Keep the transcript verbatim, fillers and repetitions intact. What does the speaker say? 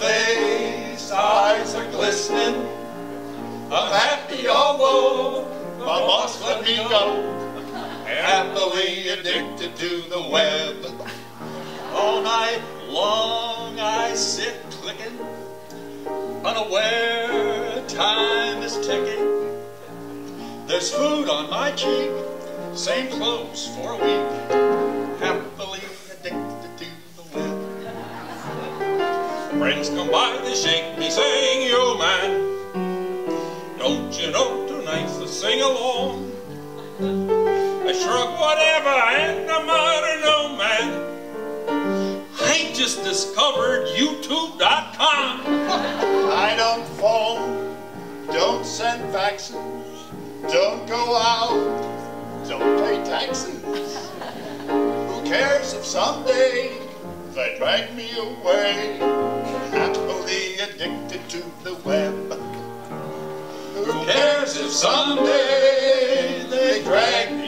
face, eyes are glistening. I'm happy although my boss let me go. Happily addicted to the web. All night long I sit clicking, unaware time is ticking. There's food on my cheek, same clothes for a week. Happily addicted to the web. Friends come by, they shake me, saying, "Yo man, don't you know tonight's the sing-along?" I shrug whatever and I'm out of no man. I just discovered YouTube dot com. I don't phone, don't send faxes, don't go out, don't pay taxes. Who cares if someday they drag me away? Happily addicted to the web. Who cares if someday they drag me